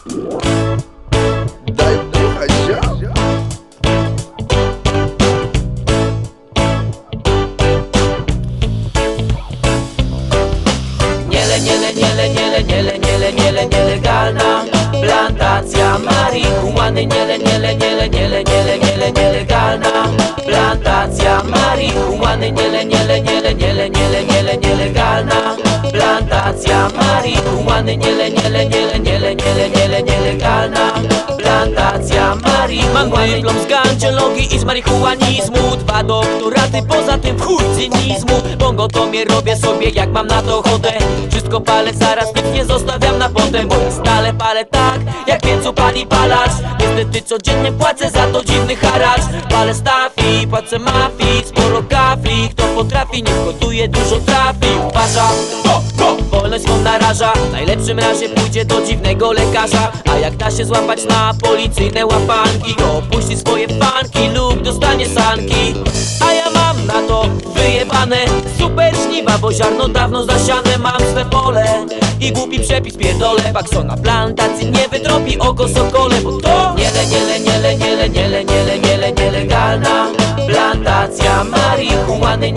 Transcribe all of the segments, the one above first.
Daj bucha, ziom. Nielegalna plantacja marihuany. Nielegalna plantacja marihuany. Nielegalna plantacja marihuany. Nielegalna plantacja marihuany. Mam dyplom z gandziologii i z marihuanizmu, 2 doktoraty, poza tym w chuj cynizmu. Bongo to mnie robię sobie jak mam na to ochotę. Wszystko palę zaraz, nic nie zostawiam na potem, bo ja stale palę tak, jak piecu pali palacz. Niestety codziennie płacę za to dziwny haracz. Palę stafi, płacę mafii, sporo kafli. Kto potrafi, nie gotuje, dużo trafi. Uważa, wolność swą naraża. W najlepszym razie pójdzie do dziwnego lekarza. A jak da się złapać na policyjne łapanki, to opuści swoje fanki lub dostanie sanki. A ja mam na to wyjebane super żniwa, bo ziarno dawno zasiane. Mam swe pole i głupi przepis pierdolę. Pakso na plantacji nie wydrobi oko sokole, bo to nielegalna plantacja marihuany.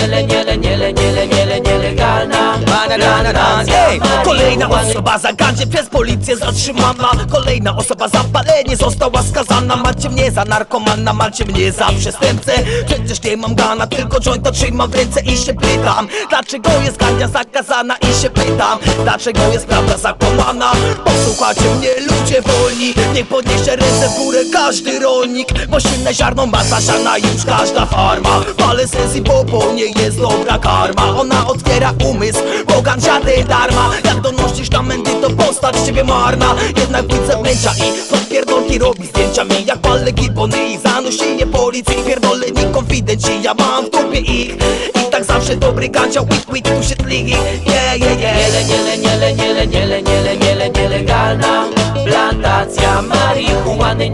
Nielegalna plantacja. Kolejna osoba za gandzie przez policję zatrzymana. Kolejna osoba za palenie została skazana. Macie mnie za narkomana, macie mnie za przestępcę. Przecież nie mam gana, tylko jointa trzymam w ręce i się pytam, dlaczego jest gandzia zakazana? I się pytam, dlaczego jest prawda zakłamana? Posłuchajcie mnie ludzie wolni, niech podniesie ręce w górę każdy rolnik, bo silne ziarno ma zasiana już każda farma. Palę sens popo nie jest dobra karma. Ona otwiera umysł, bo gandzia ty darma. Jak donosisz na mędy, to postać ciebie marna. Jednak widzę męcza i stąd pierdolki robi zdjęciami jak palę gibony i zanosili policji. Pierdoleni konfidenci, ja mam w dupie ich. I tak zawsze dobry gandzia, wit, tu się tli. Nielegalna plantacja marihuany.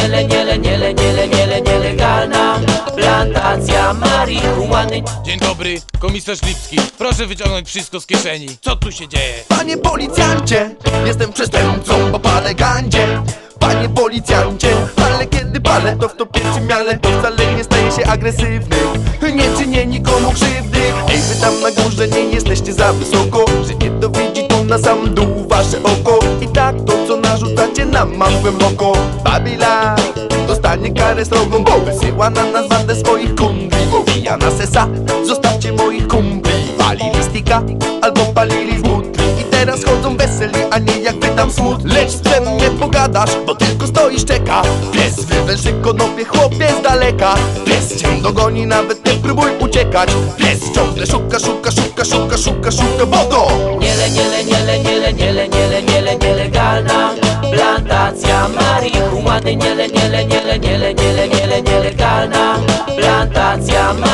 Nielegalna plantacja marihuany. Dzień dobry, komisarz Lipski. Proszę wyciągnąć wszystko z kieszeni. Co tu się dzieje? Panie policjancie, jestem przestępcą, bo palę gandzie. Panie policjancie, ale kiedy palę, to w to pierwszym miale to wcale nie staje się agresywny. Nie czynię nikomu krzywdy. Ej, wy tam na górze nie jesteście za wysoko, że nie to widzi to na sam dół wasze oko. I tak to co narzucacie nam mam głęboko. Babila dostanie karę srogą, bo wysyła na nas bandę swoich kumpli. Wija na sesa, zostawcie moich kumpli. Palili stika albo palili z butli. I teraz chodzą weseli, a nie jak wy tam smutni. Lecz z psem nie pogadasz, bo tylko stoisz czeka. Pies wywęży konopie chłopie z daleka. Pies cię dogoni, nawet nie próbuj uciekać. Pies ciągle szuka, bo to Nielegalna plantacja marihuany. Nielegalna plantacja marihuany.